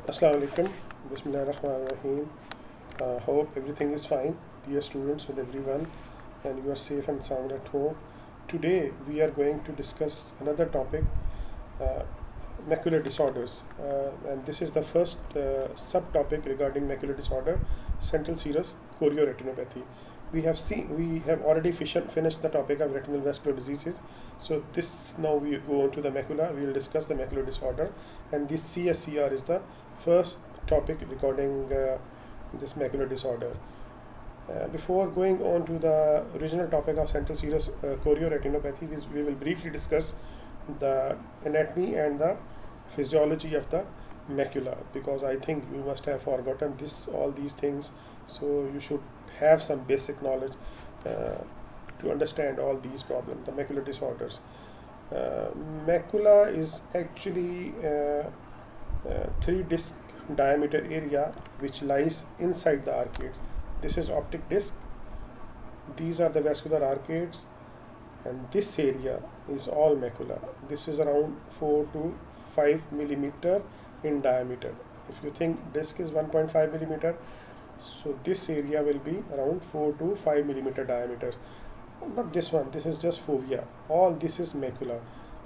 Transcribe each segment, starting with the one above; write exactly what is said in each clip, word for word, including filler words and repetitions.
Assalamu alaikum. Bismillah ar-Rahman ar-Rahim. Uh, hope everything is fine, dear students, with everyone, and you are safe and sound at home. Today we are going to discuss another topic, uh, macular disorders, uh, and this is the first uh, subtopic regarding macular disorder, central serous chorioretinopathy. We have seen, we have already fission, finished the topic of retinal vascular diseases. So this now we go on to the macula. We will discuss the macular disorder, and this C S C R is the first topic regarding uh, this macular disorder. Uh, before going on to the original topic of central serous uh, chorioretinopathy, we, we will briefly discuss the anatomy and the physiology of the macula, because I think you must have forgotten this all these things, so you should have some basic knowledge uh, to understand all these problems, the macular disorders. Uh, macula is actually uh, uh, three disc diameter area which lies inside the arcades. This is optic disc, these are the vascular arcades, and this area is all macula. This is around four to five millimeter in diameter. If you think disc is one point five millimeter, so this area will be around four to five millimeter diameter. Not this one, this is just fovea. All this is macula.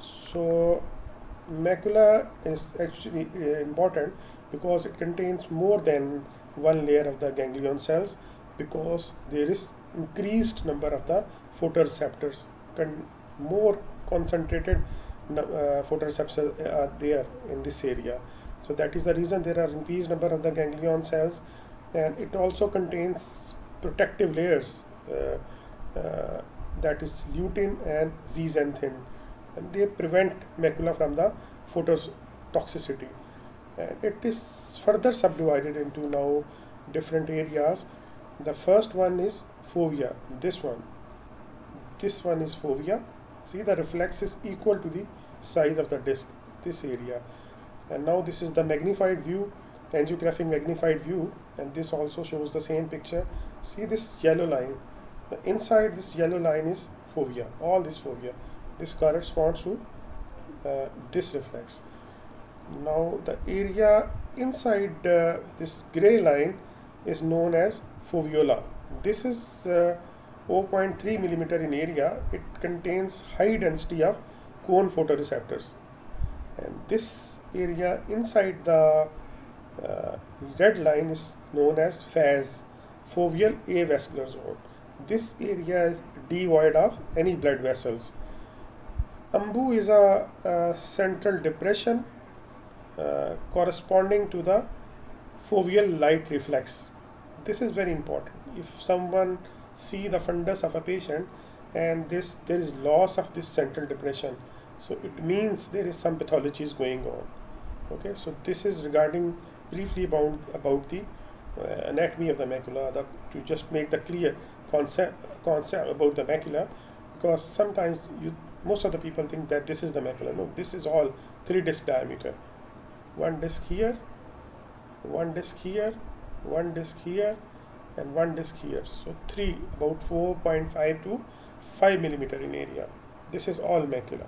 So macula is actually uh, important because it contains more than one layer of the ganglion cells, because there is increased number of the photoreceptors, con more concentrated uh, photoreceptors are there in this area. So that is the reason there are increased number of the ganglion cells, and it also contains protective layers, uh, uh, that is lutein and zeaxanthin, and they prevent macula from the phototoxicity. And it is further subdivided into now different areas. The first one is fovea. This one, this one is fovea. See, the reflex is equal to the size of the disc, this area. And now this is the magnified view, angiographic magnified view, and this also shows the same picture. See this yellow line, the inside this yellow line is fovea, all this fovea. This corresponds to uh, this reflex. Now the area inside uh, this gray line is known as foveola. This is uh, zero point three millimeter in area. It contains high density of cone photoreceptors, and this area inside the uh, red line is known as F A Z, foveal avascular zone. This area is devoid of any blood vessels. Ambu is a, a central depression uh, corresponding to the foveal light reflex. This is very important. If someone see the fundus of a patient and this there is loss of this central depression, so it means there is some pathology is going on. Okay, so this is regarding briefly about about the uh, anatomy of the macula, the, to just make the clear concept concept about the macula, because sometimes you most of the people think that this is the macula. No, this is all three disc diameter. One disc here, one disc here, one disc here, and one disc here. So three, about four point five to five millimeter in area. This is all macula.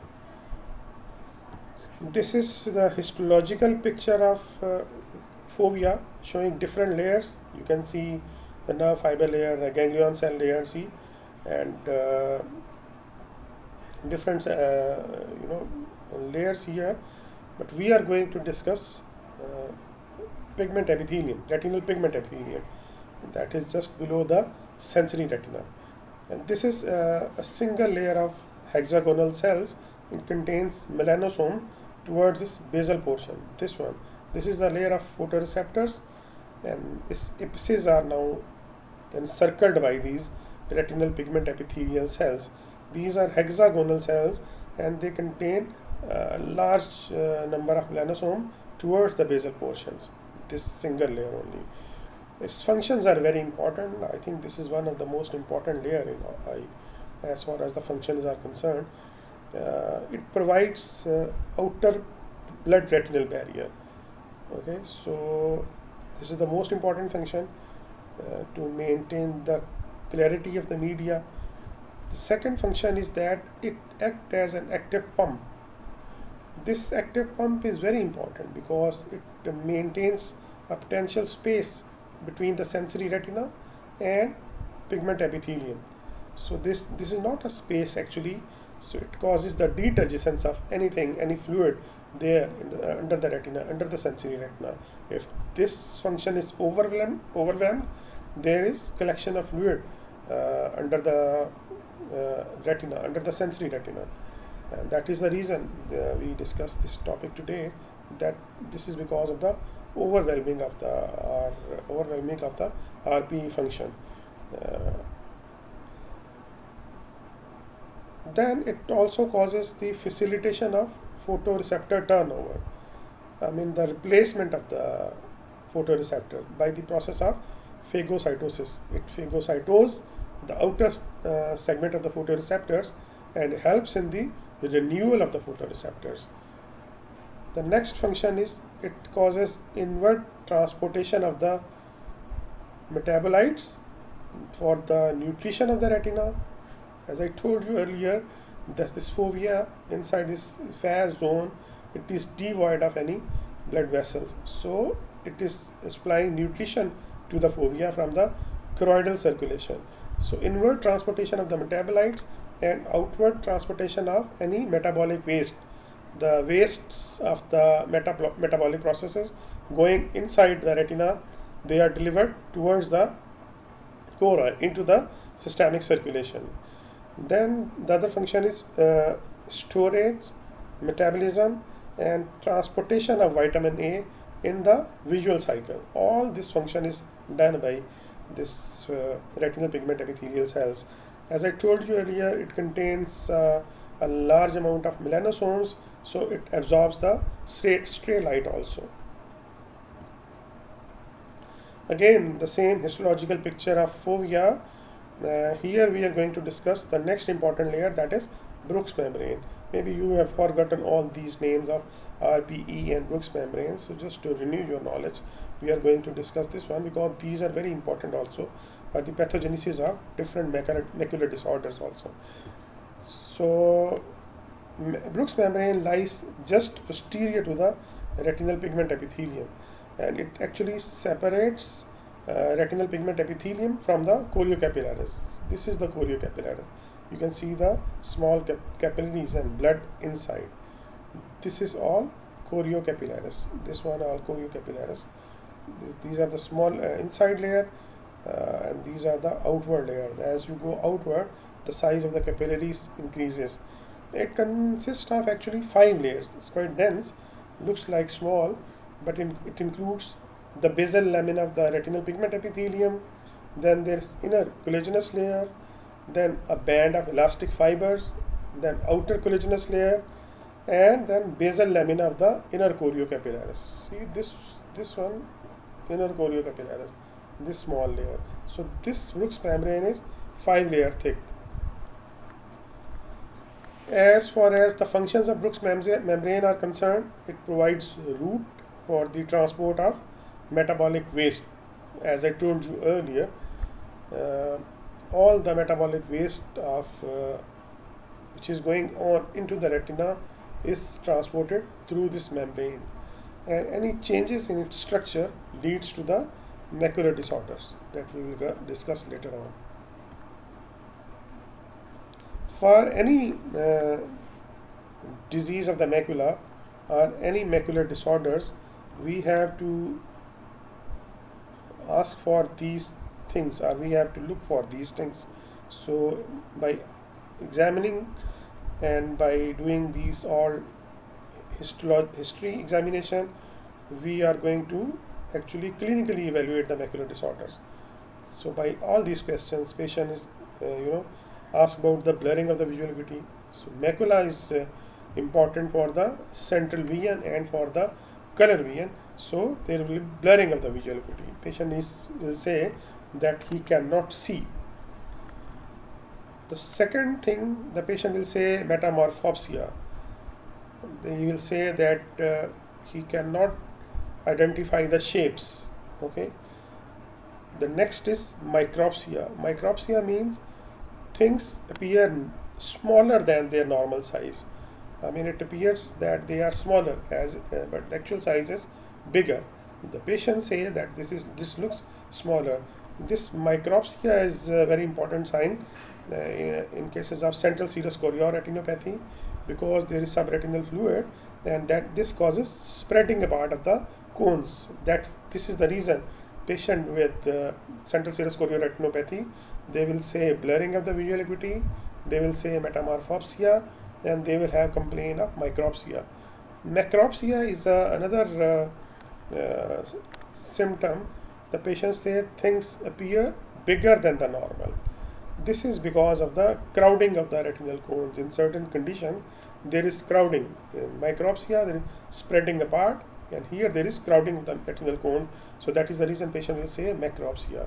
This is the histological picture of uh, fovea, showing different layers. You can see the nerve fiber layer, the ganglion cell layer, see, and uh, different uh, you know layers here. But we are going to discuss uh, pigment epithelium, retinal pigment epithelium, that is just below the sensory retina. And this is uh, a single layer of hexagonal cells. It contains melanosome towards this basal portion. This one, this is the layer of photoreceptors, and its apices are now encircled by these retinal pigment epithelial cells. These are hexagonal cells, and they contain a large uh, number of melanosome towards the basal portions. This single layer only. Its functions are very important. I think this is one of the most important layer in eye as far as the functions are concerned. Uh, it provides uh, outer blood retinal barrier. Okay, so this is the most important function uh, to maintain the clarity of the media. The second function is that it acts as an active pump. This active pump is very important because it maintains a potential space between the sensory retina and pigment epithelium. So this this is not a space actually, so it causes the deturgescence of anything, any fluid there in the, uh, under the retina, under the sensory retina. If this function is overwhelmed, overwhelmed, there is collection of fluid uh, under the uh, retina, under the sensory retina. And that is the reason uh, we discussed this topic today, that this is because of the overwhelming of the or overwhelming of the R P E function. Uh, then it also causes the facilitation of photoreceptor turnover. I mean the replacement of the photoreceptor by the process of phagocytosis. It phagocytoses the outer uh, segment of the photoreceptors and helps in the renewal of the photoreceptors. The next function is it causes inward transportation of the metabolites for the nutrition of the retina. As I told you earlier, that this fovea inside this phase zone, it is devoid of any blood vessels. So it is supplying nutrition to the fovea from the choroidal circulation. So inward transportation of the metabolites and outward transportation of any metabolic waste. The wastes of the metab metabolic processes going inside the retina, they are delivered towards the choroid, into the systemic circulation. Then the other function is uh, storage, metabolism and transportation of vitamin A in the visual cycle. All this function is done by this uh, retinal pigment epithelial cells. As I told you earlier, it contains uh, a large amount of melanosomes, so it absorbs the straight stray light also. Again, the same histological picture of fovea. Uh, here we are going to discuss the next important layer, that is Bruch's membrane. Maybe you have forgotten all these names of R P E and Bruch's membrane, so just to renew your knowledge, we are going to discuss this one because these are very important also for the pathogenesis of different macular, macular disorders also. So Bruch's membrane lies just posterior to the retinal pigment epithelium, and it actually separates uh, retinal pigment epithelium from the choriocapillaris. This is the choriocapillaris. You can see the small cap capillaries and blood inside. This is all choriocapillaris. This one all choriocapillaris. These are the small uh, inside layer, uh, and these are the outward layer. As you go outward, the size of the capillaries increases. It consists of actually five layers. It's quite dense, looks like small, but in, it includes the basal lamina of the retinal pigment epithelium, then there's inner collagenous layer, then a band of elastic fibers, then outer collagenous layer, and then basal lamina of the inner choriocapillaris. See this this one, inner choriocapillaris, this small layer. So this Bruch's membrane is five layer thick. As far as the functions of Bruch's membrane are concerned, it provides route for the transport of metabolic waste. As I told you earlier, uh, all the metabolic waste of uh, which is going on into the retina is transported through this membrane, and any changes in its structure leads to the macular disorders that we will discuss later on. For any uh, disease of the macula or any macular disorders, we have to ask for these things, or we have to look for these things. So by examining and by doing these all history examination, we are going to actually clinically evaluate the macular disorders. So by all these questions, patient is uh, you know ask about the blurring of the visual acuity. So macula is uh, important for the central vision and for the color vision. So there will be blurring of the visual acuity. Patient is will say that he cannot see. The second thing, the patient will say metamorphopsia. He will say that uh, he cannot identify the shapes. Okay. The next is micropsia. Micropsia means things appear smaller than their normal size. I mean, it appears that they are smaller, as uh, but the actual size is bigger. The patient says that this is this looks smaller. This micropsia is a very important sign uh, in cases of central serous chorioretinopathy, because there is subretinal fluid, and that this causes spreading apart of the cones. That this is the reason patient with uh, central serous chorioretinopathy, they will say blurring of the visual acuity, they will say metamorphopsia, and they will have complaint of micropsia. Macropsia is uh, another uh, uh, symptom. The patient say things appear bigger than the normal. This is because of the crowding of the retinal cones. In certain condition, there is crowding. In micropsia, there is spreading apart, and here there is crowding of the retinal cone. So that is the reason patient will say macropsia.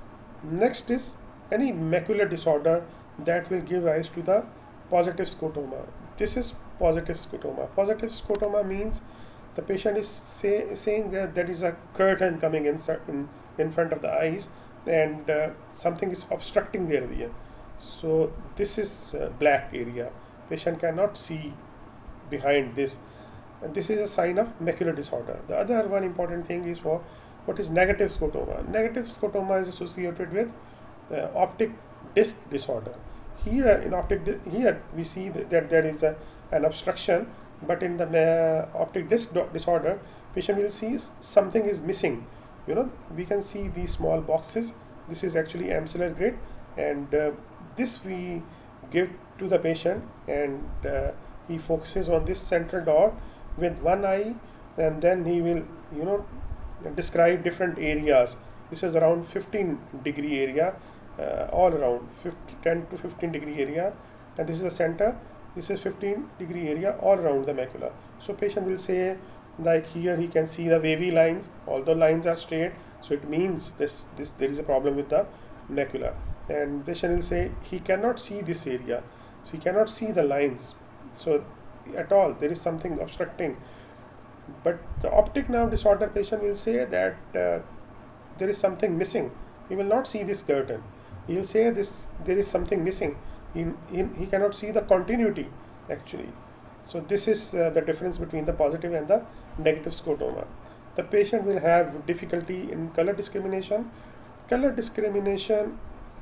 Next is any macular disorder that will give rise to the positive scotoma. This is positive scotoma. Positive scotoma means the patient is say, saying that there is a curtain coming in, in, in front of the eyes, and uh, something is obstructing their vision. So this is uh, black area. Patient cannot see behind this. And this is a sign of macular disorder. The other one important thing is for what is negative scotoma. Negative scotoma is associated with uh, optic disc disorder. Here in optic here we see that, that there is a, an obstruction, but in the uh, optic disc disorder, patient will see something is missing. You know, we can see these small boxes. This is actually ampular grid, and uh, this we give to the patient, and uh, he focuses on this central dot with one eye, and then he will, you know, describe different areas. This is around fifteen degree area, uh, all around ten to fifteen degree area, and this is the center. This is fifteen degree area all around the macula. So patient will say, like here he can see the wavy lines, although lines are straight, so it means this this there is a problem with the macula. And patient will say he cannot see this area, so he cannot see the lines, so at all there is something obstructing. But the optic nerve disorder patient will say that uh, there is something missing. He will not see this curtain. He will say this there is something missing. He, he, he cannot see the continuity actually. So this is uh, the difference between the positive and the negative scotoma. The patient will have difficulty in color discrimination. Color discrimination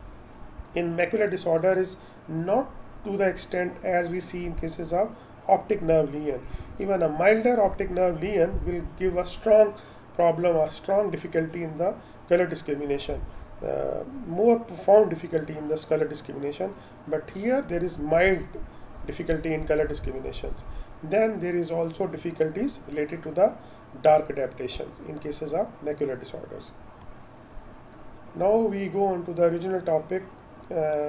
in macular disorder is not to the extent as we see in cases of optic nerve lesion. Even a milder optic nerve lesion will give a strong problem or strong difficulty in the color discrimination. Uh, more profound difficulty in this color discrimination, but here there is mild difficulty in color discriminations. Then there is also difficulties related to the dark adaptations in cases of macular disorders. Now we go on to the original topic, uh,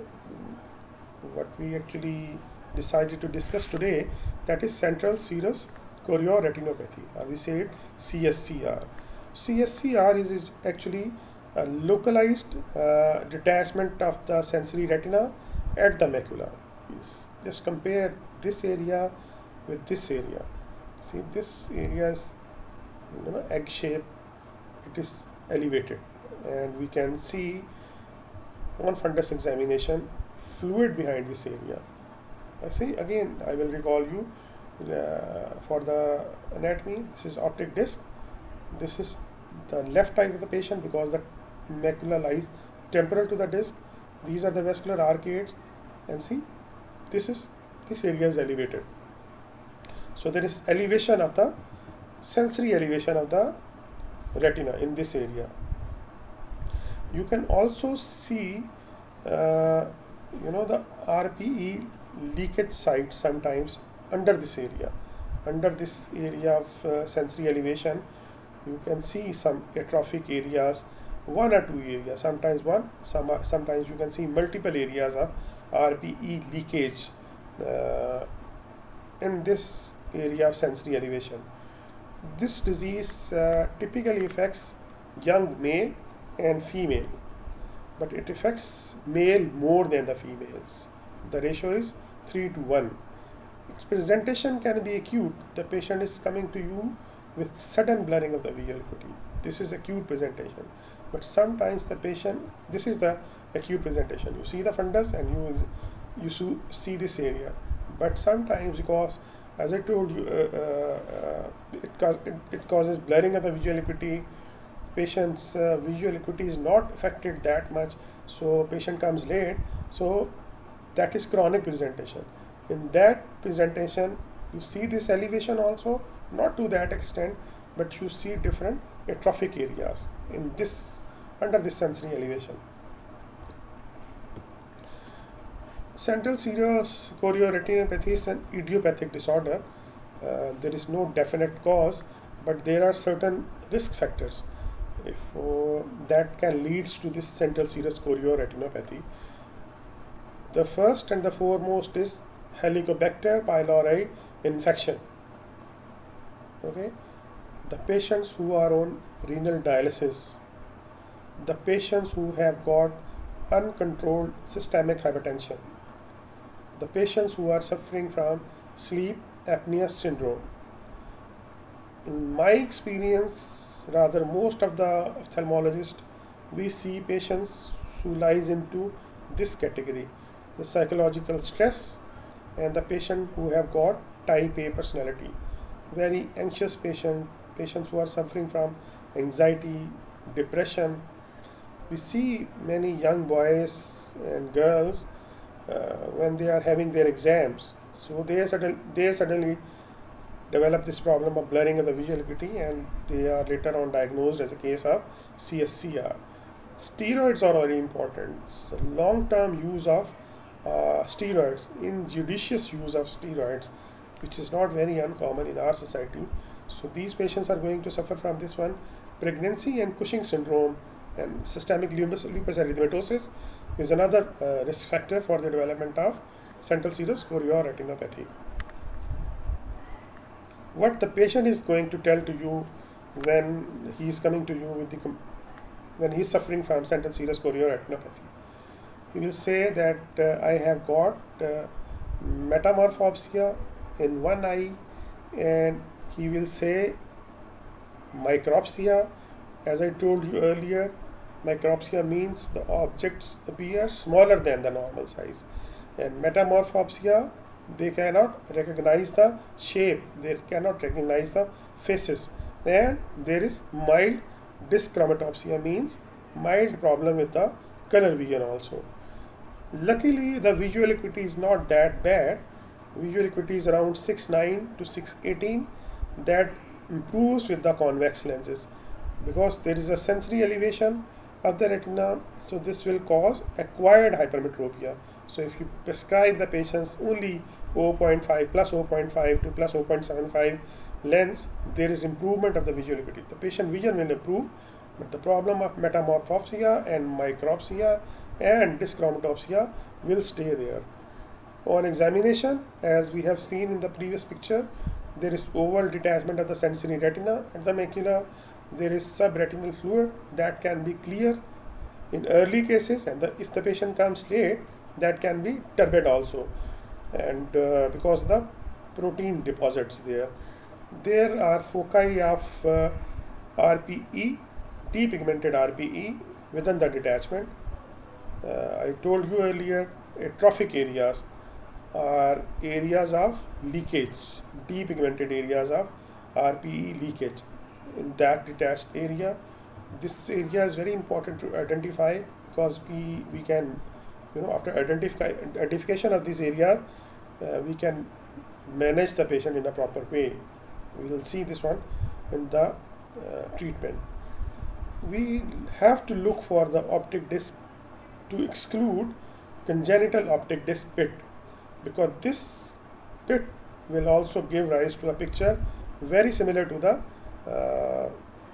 what we actually decided to discuss today, that is central serous chorioretinopathy, or we say it C S C R. C S C R is, is actually a localized uh, detachment of the sensory retina at the macula. Just compare this area with this area. See, this area is, you know, egg shape. It is elevated, and we can see on fundus examination fluid behind this area. I see again. I will recall you uh, for the anatomy. This is optic disc. This is the left eye of the patient because the macula lies temporal to the disc. These are the vascular arcades, and see, this is this area is elevated. So there is elevation of the sensory elevation of the retina in this area. You can also see, uh, you know, the R P E leakage site sometimes under this area. Under this area of uh, sensory elevation, you can see some atrophic areas, one or two areas, sometimes one, some, sometimes you can see multiple areas of R P E leakage uh, in this area of sensory elevation. This disease uh, typically affects young male and female, but it affects male more than the females. The ratio is three to one. Its presentation can be acute. The patient is coming to you with sudden blurring of the visual acuity. This is acute presentation. But sometimes the patient, this is the acute presentation. You see the fundus and you you see this area. But sometimes, because as I told you, uh, uh, uh, it, cause, it, it causes blurring of the visual acuity. Patient's uh, visual acuity is not affected that much, so patient comes late. So that is chronic presentation. In that presentation, you see this elevation also, not to that extent, but you see different atrophic areas in this under this sensory elevation. Central serous chorioretinopathy is an idiopathic disorder. Uh, there is no definite cause, but there are certain risk factors if, uh, that can lead to this central serous chorioretinopathy. The first and the foremost is Helicobacter pylori infection. Okay, the patients who are on renal dialysis, the patients who have got uncontrolled systemic hypertension, the patients who are suffering from sleep apnea syndrome. In my experience, rather most of the ophthalmologists, we see patients who lies into this category, the psychological stress and the patient who have got type A personality, very anxious patient, patients who are suffering from anxiety, depression. We see many young boys and girls uh, when they are having their exams, so they, sudden, they suddenly develop this problem of blurring of the visual acuity, and they are later on diagnosed as a case of C S C R. Steroids are very important. So long-term use of uh, steroids, injudicious use of steroids, which is not very uncommon in our society. So these patients are going to suffer from this one. Pregnancy and Cushing syndrome and systemic lupus, lupus erythematosus is another uh, risk factor for the development of central serous chorioretinopathy. What the patient is going to tell to you when he is coming to you with the when he is suffering from central serous chorioretinopathy, he will say that uh, I have got uh, metamorphopsia in one eye, and he will say micropsia. As I told you earlier, micropsia means the objects appear smaller than the normal size, and metamorphopsia, they cannot recognize the shape, they cannot recognize the faces. And there is mild dyschromatopsia, means mild problem with the color vision also. Luckily, the visual acuity is not that bad. Visual acuity is around six nine to six eighteen. That improves with the convex lenses because there is a sensory elevation of the retina, so this will cause acquired hypermetropia. So if you prescribe the patients only zero point five plus zero point five to plus zero point seven five lens, there is improvement of the visual acuity. The patient vision will improve, but the problem of metamorphopsia and micropsia and dyschromatopsia will stay there. On examination, as we have seen in the previous picture, there is oval detachment of the sensory retina at the macula. There is subretinal fluid that can be clear in early cases, and the, if the patient comes late, that can be turbid also, and uh, because the protein deposits there. There are foci of uh, R P E, depigmented R P E within the detachment. Uh, I told you earlier, atrophic areas are areas of leakage, depigmented areas of R P E leakage. In that detached area, this area is very important to identify because we, we can, you know, after identify, identification of this area, uh, we can manage the patient in a proper way. We will see this one in the uh, treatment. We have to look for the optic disc to exclude congenital optic disc pit, because this pit will also give rise to a picture very similar to the uh,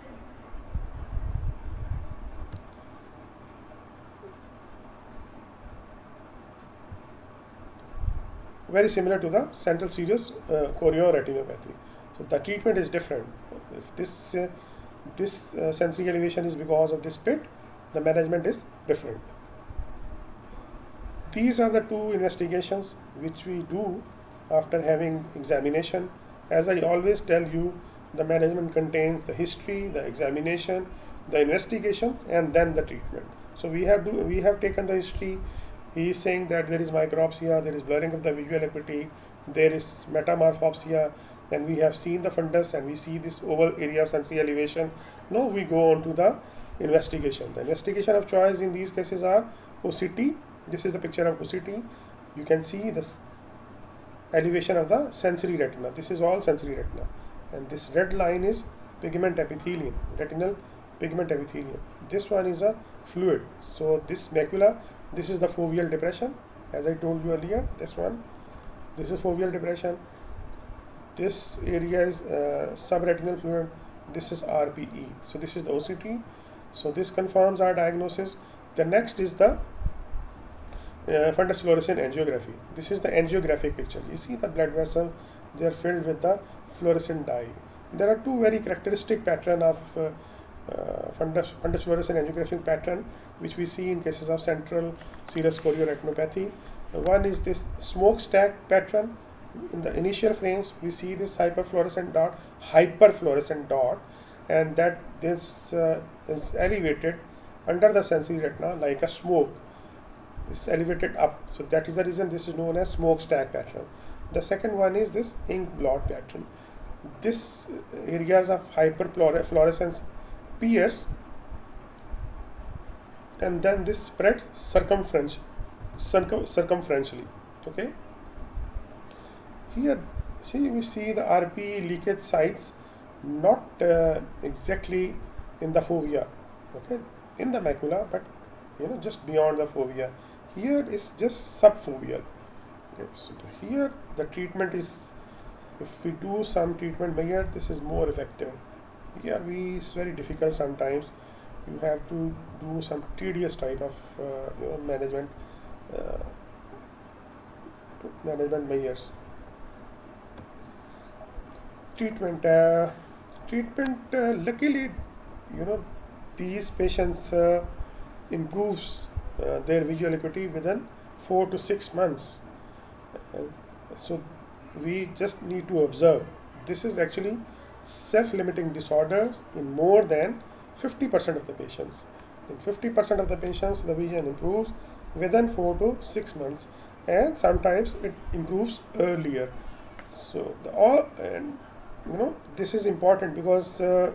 very similar to the central serous uh, chorioretinopathy. So the treatment is different. If this uh, this uh, sensory elevation is because of this pit, the management is different. These are the two investigations which we do after having examination. As I always tell you, the management contains the history, the examination, the investigation, and then the treatment. So we have do we have taken the history. He is saying that there is micropsia, there is blurring of the visual acuity, there is metamorphopsia, and we have seen the fundus and we see this oval area of sensory elevation. Now we go on to the investigation. The investigation of choice in these cases are O C T. This is the picture of O C T. You can see this elevation of the sensory retina. This is all sensory retina, and this red line is pigment epithelium, retinal pigment epithelium. This one is a fluid. So this macula, this is the foveal depression, as I told you earlier. This one, this is foveal depression. This area is uh, subretinal fluid. This is R P E. So this is the O C T. So this confirms our diagnosis. The next is the uh, fundus fluorescent angiography. This is the angiographic picture. You see the blood vessel, they are filled with the fluorescent dye. There are two very characteristic pattern of uh, uh, fundus, fundus fluorescent angiographic pattern, which we see in cases of central serous chorioretinopathy. Uh, one is this smokestack pattern. In the initial frames, we see this hyperfluorescent dot, hyperfluorescent dot, and that this uh, is elevated under the sensory retina like a smoke. It's elevated up. So that is the reason this is known as smokestack pattern. The second one is this ink blot pattern. This areas of hyperfluorescence appears, and then this spreads circumference, circum, circumferentially. Okay. Here, see, we see the R P E leakage sites, not uh, exactly in the fovea, okay, in the macula, but you know, just beyond the fovea. Here is just subfoveal. Okay, so here the treatment is, if we do some treatment here, this is more effective. Here we it's very difficult sometimes. You have to do some tedious type of uh, you know, management uh, management measures. Treatment, uh, treatment. Uh, luckily, you know, these patients uh, improves uh, their visual acuity within four to six months. Uh, so we just need to observe. This is actually self-limiting disorders in more than fifty percent of the patients. In fifty percent of the patients, the vision improves within four to six months, and sometimes it improves earlier. So the all and you know this is important because uh,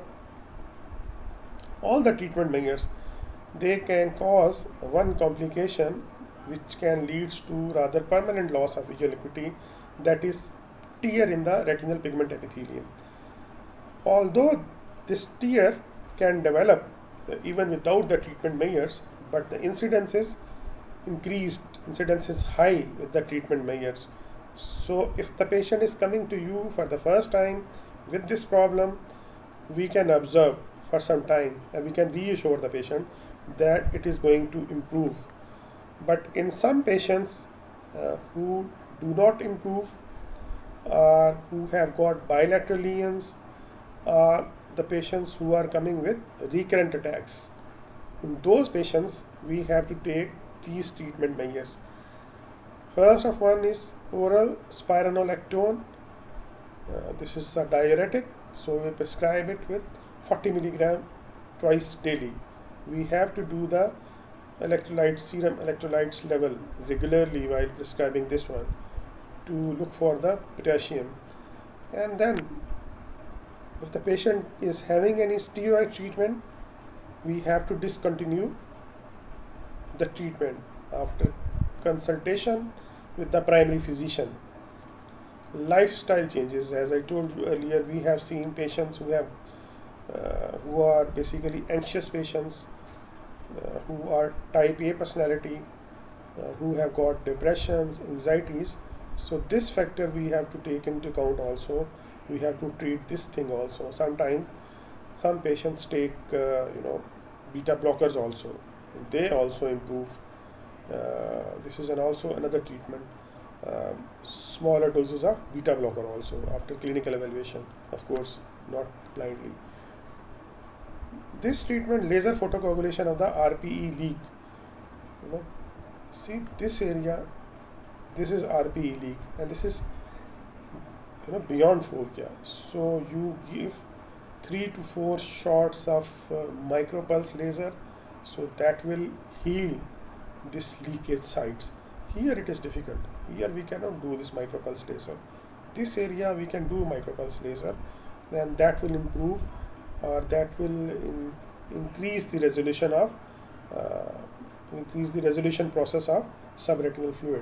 all the treatment measures, they can cause one complication which can lead to rather permanent loss of visual acuity, that is tear in the retinal pigment epithelium. Although this tear can develop uh, even without the treatment measures, but the incidence is increased, incidence is high with the treatment measures. So if the patient is coming to you for the first time with this problem, we can observe for some time and we can reassure the patient that it is going to improve. But in some patients uh, who do not improve, or who have got bilateral lesions, are the patients who are coming with recurrent attacks. In those patients, we have to take these treatment measures. First of one is oral spironolactone. Uh, this is a diuretic, so we prescribe it with forty milligram twice daily. We have to do the electrolyte serum electrolytes level regularly while prescribing this one to look for the potassium. And then if the patient is having any steroid treatment, we have to discontinue the treatment after consultation with the primary physician. Lifestyle changes, as I told you earlier, we have seen patients who have uh, who are basically anxious patients, uh, who are type A personality, uh, who have got depressions, anxieties. So this factor we have to take into account also. We have to treat this thing also. Sometimes some patients take uh, you know beta blockers also. They also improve. Uh, this is an also another treatment. Um, smaller doses of beta blocker also after clinical evaluation, of course, not blindly. This treatment, laser photocoagulation of the R P E leak. You know, see this area. This is R P E leak, and this is you know beyond fovea. So you give three to four shots of uh, micropulse laser, so that will heal this leakage sites. Here it is difficult. Here we cannot do this micropulse laser. This area we can do micropulse laser, then that will improve, or that will in, increase the resolution of uh, increase the resolution process of subretinal fluid.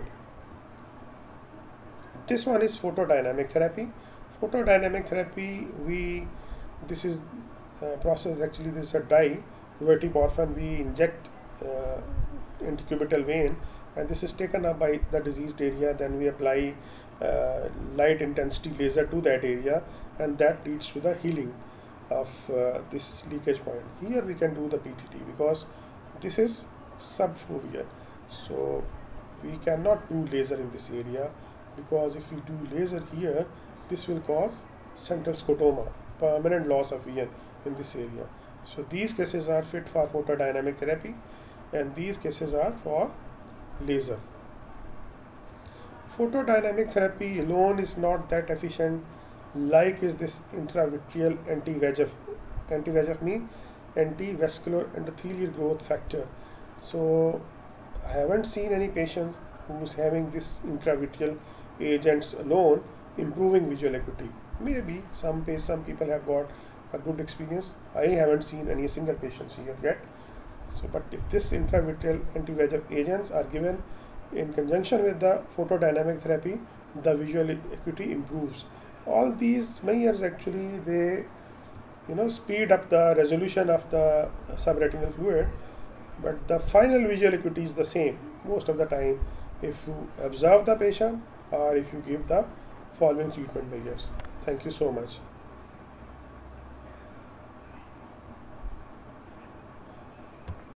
This one is photodynamic therapy. Photodynamic therapy, we this is uh, process actually this is a dye verteporfin we inject uh, into cubital vein, and this is taken up by the diseased area. Then we apply uh, light intensity laser to that area, and that leads to the healing of uh, this leakage point. Here we can do the P T T because this is subfoveal, so we cannot do laser in this area, because if we do laser here, this will cause central scotoma, permanent loss of vision in this area. So these cases are fit for photodynamic therapy, and these cases are for laser. Photodynamic therapy alone is not that efficient, like is this intravitreal anti-V E G F. Anti-V E G F means anti-vascular endothelial growth factor. So I haven't seen any patient who's having this intravitreal agents alone improving visual acuity. Maybe some some people have got a good experience. I haven't seen any single patients here yet. So, but if this intravitreal anti-V E G F agents are given in conjunction with the photodynamic therapy, the visual acuity improves. All these measures actually they you know speed up the resolution of the subretinal fluid, but the final visual acuity is the same most of the time if you observe the patient or if you give the following treatment measures. Thank you so much.